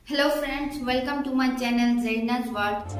Hello friends, welcome to my channel Zaina's World।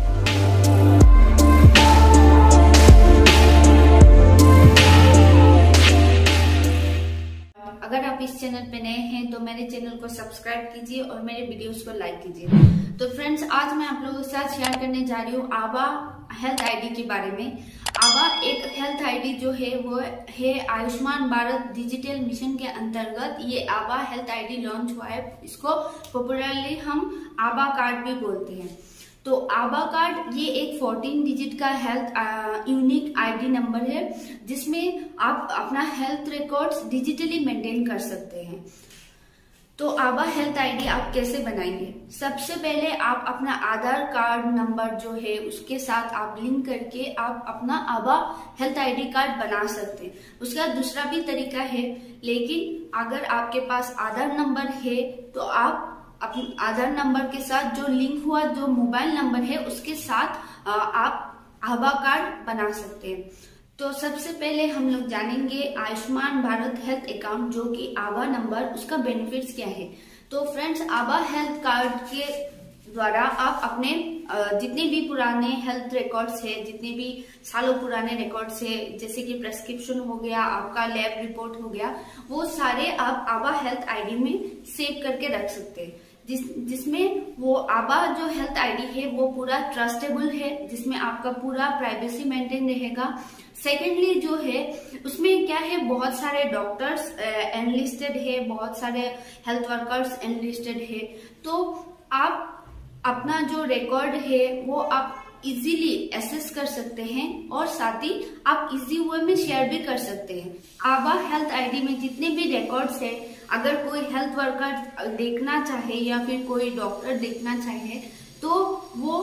अगर आप इस चैनल पे नए हैं तो मेरे चैनल को सब्सक्राइब कीजिए और मेरे वीडियोस को लाइक कीजिए। तो फ्रेंड्स, आज मैं आप लोगों के साथ शेयर करने जा रही हूँ आभा हेल्थ आईडी के बारे में। आभा एक हेल्थ आईडी जो है वो है आयुष्मान भारत डिजिटल मिशन के अंतर्गत ये आभा हेल्थ आईडी लॉन्च हुआ है। इसको पॉपुलरली हम आभा कार्ड भी बोलते हैं। तो आभा कार्ड ये एक 14 डिजिट का हेल्थ यूनिक आईडी नंबर है जिसमें आप अपना हेल्थ रिकॉर्ड्स डिजिटली मेंटेन कर सकते हैं। तो आभा हेल्थ आईडी आप कैसे बनाएंगे? सबसे पहले आप अपना आधार कार्ड नंबर जो है उसके साथ आप लिंक करके आप अपना आभा हेल्थ आईडी कार्ड बना सकते हैं। उसका दूसरा भी तरीका है, लेकिन अगर आपके पास आधार नंबर है तो आप अपने आधार नंबर के साथ जो लिंक हुआ जो मोबाइल नंबर है उसके साथ आप आभा कार्ड बना सकते हैं। तो सबसे पहले हम लोग जानेंगे आयुष्मान भारत हेल्थ अकाउंट जो कि आभा नंबर, उसका बेनिफिट्स क्या है। तो फ्रेंड्स, आभा हेल्थ कार्ड के द्वारा आप अपने जितने भी पुराने हेल्थ रिकॉर्ड्स है, जितने भी सालों पुराने रिकॉर्ड्स है, जैसे कि प्रेस्क्रिप्शन हो गया, आपका लैब रिपोर्ट हो गया, वो सारे आप आभा हेल्थ आईडी में सेव करके रख सकते हैं। जिसमें वो आभा जो हेल्थ आईडी है वो पूरा ट्रस्टेबल है, जिसमें आपका पूरा प्राइवेसी मेंटेन रहेगा। सेकेंडली जो है उसमें क्या है, बहुत सारे डॉक्टर्स एनलिस्टेड है, बहुत सारे हेल्थ वर्कर्स एनलिस्टेड है। तो आप अपना जो रिकॉर्ड है वो आप इजीली एक्सेस कर सकते हैं और साथ ही आप इजी वे में शेयर भी कर सकते हैं। आभा हेल्थ आईडी में जितने भी रिकॉर्ड्स है, अगर कोई हेल्थ वर्कर देखना चाहे या फिर कोई डॉक्टर देखना चाहे तो वो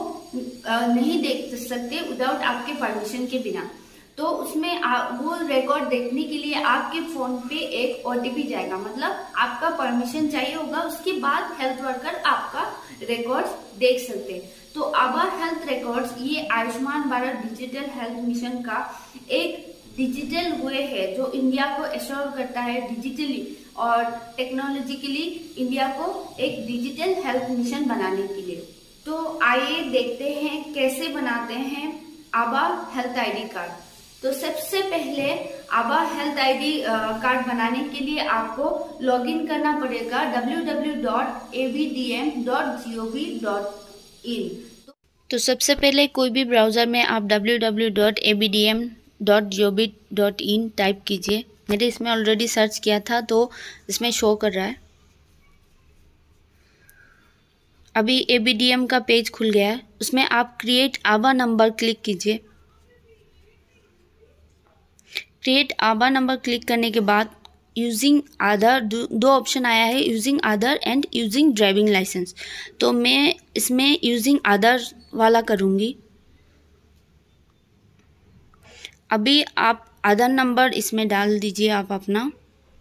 नहीं देख सकते विदाउट आपके परमिशन के बिना। तो उसमें वो रिकॉर्ड देखने के लिए आपके फोन पे एक ओटीपी जाएगा, मतलब आपका परमिशन चाहिए होगा, उसके बाद हेल्थ वर्कर आपका रिकॉर्ड्स देख सकते हैं। तो आभा हेल्थ रिकॉर्ड्स ये Ayushman Bharat digital health mission का एक डिजिटल वे है जो इंडिया को एश्योर करता है डिजिटली और टेक्नोलॉजिकली इंडिया को एक डिजिटल हेल्थ मिशन बनाने के लिए। तो आइए देखते हैं कैसे बनाते हैं आभा हेल्थ आईडी कार्ड। तो सबसे पहले आभा हेल्थ आईडी कार्ड बनाने के लिए आपको लॉगिन करना पड़ेगा www.abdm.gov.in। तो सबसे पहले कोई भी ब्राउज़र में आप www.abdm.gov.in टाइप कीजिए। मैंने इसमें ऑलरेडी सर्च किया था तो इसमें शो कर रहा है। अभी ABDM का पेज खुल गया है, उसमें आप क्रिएट आभा नंबर क्लिक कीजिए। क्रिएट आभा नंबर क्लिक करने के बाद यूजिंग आधार, दो ऑप्शन आया है, using Aadhaar and using driving licence. तो मैं इसमें यूजिंग आधार वाला करूँगी। अभी आप आधार नंबर इसमें डाल दीजिए आप अपना।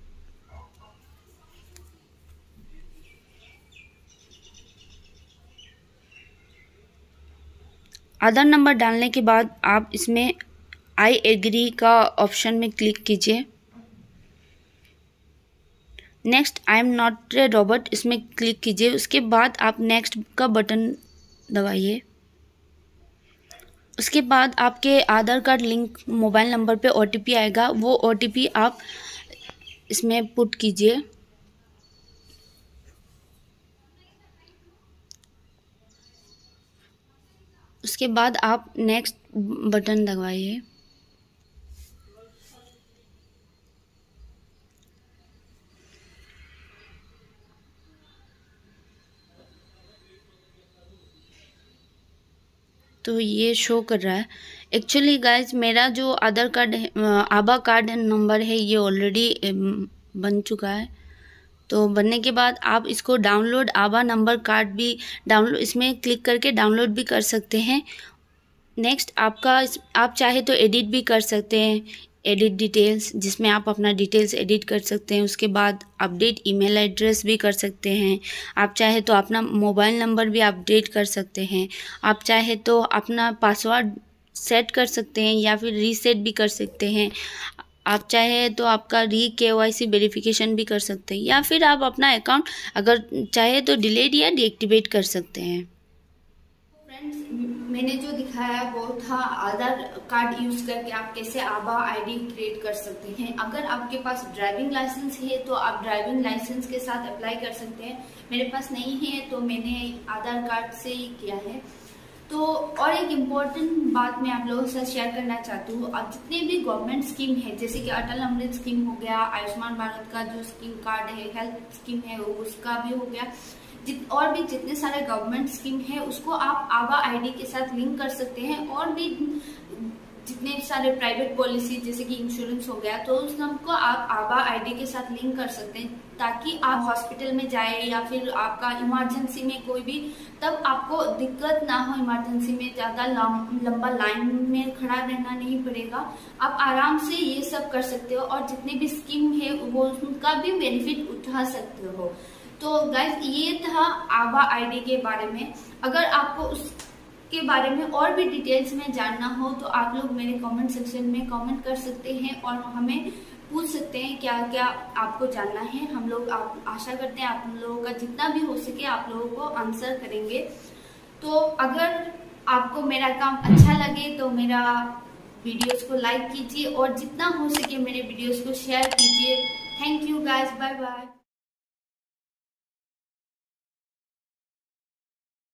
आधार नंबर डालने के बाद आप इसमें आई एग्री का ऑप्शन में क्लिक कीजिए। Next I am not a robot इसमें क्लिक कीजिए। उसके बाद आप नेक्स्ट का बटन दबाइए। उसके बाद आपके Aadhaar card link mobile number पे ओटीपी आएगा, वो ओटीपी आप इसमें पुट कीजिए। उसके बाद आप नेक्स्ट बटन दबाइए। तो ये शो कर रहा है। एक्चुअली गाइज मेरा जो आधार कार्ड आभा कार्ड नंबर है ये ऑलरेडी बन चुका है। तो बनने के बाद आप इसको डाउनलोड आभा नंबर कार्ड भी डाउनलोड इसमें क्लिक करके डाउनलोड भी कर सकते हैं। नेक्स्ट आप चाहे तो एडिट भी कर सकते हैं, एडिट डिटेल्स, जिसमें आप अपना डिटेल्स एडिट कर सकते हैं। उसके बाद अपडेट ईमेल एड्रेस भी कर सकते हैं। आप चाहे तो अपना मोबाइल नंबर भी अपडेट कर सकते हैं। आप चाहे तो अपना पासवर्ड सेट कर सकते हैं या फिर रीसेट भी कर सकते हैं। आप चाहे तो आपका KYC वेरिफिकेशन भी कर सकते हैं, या फिर आप अपना अकाउंट अगर चाहे तो डिलीट या डीएक्टिवेट कर सकते हैं। फ्रेंड्स, मैंने जो दिखाया वो था आधार कार्ड यूज करके आप कैसे आभा आईडी क्रिएट कर सकते हैं। अगर आपके पास ड्राइविंग लाइसेंस है तो आप ड्राइविंग लाइसेंस के साथ अप्लाई कर सकते हैं। मेरे पास नहीं है तो मैंने आधार कार्ड से ही किया है। तो और एक इम्पॉर्टेंट बात मैं आप लोगों के साथ शेयर करना चाहती हूँ, अब जितने भी गवर्नमेंट स्कीम है जैसे कि अटल अमृत स्कीम हो गया, आयुष्मान भारत का जो स्कीम कार्ड है, हेल्थ स्कीम है उसका भी हो गया, और भी जितने सारे गवर्नमेंट स्कीम है उसको आप आभा आईडी के साथ लिंक कर सकते हैं। और भी जितने सारे प्राइवेट पॉलिसी जैसे कि इंश्योरेंस हो गया तो उस सबको आप आभा आईडी के साथ लिंक कर सकते हैं, ताकि आप हॉस्पिटल में जाए या फिर आपका इमरजेंसी में कोई भी, तब आपको दिक्कत ना हो। इमरजेंसी में ज्यादा लंबा लाइन में खड़ा रहना नहीं पड़ेगा, आप आराम से ये सब कर सकते हो और जितने भी स्कीम है वो उनका भी बेनिफिट उठा सकते हो। तो गाइस, ये था आभा आईडी के बारे में। अगर आपको उसके बारे में और भी डिटेल्स में जानना हो तो आप लोग मेरे कमेंट सेक्शन में कमेंट कर सकते हैं और हमें पूछ सकते हैं क्या क्या आपको जानना है। हम लोग आशा करते हैं आप लोगों का जितना भी हो सके आप लोगों को आंसर करेंगे। तो अगर आपको मेरा काम अच्छा लगे तो मेरा वीडियोस को लाइक कीजिए और जितना हो सके मेरे वीडियोस को शेयर कीजिए। Thank you guys, bye bye.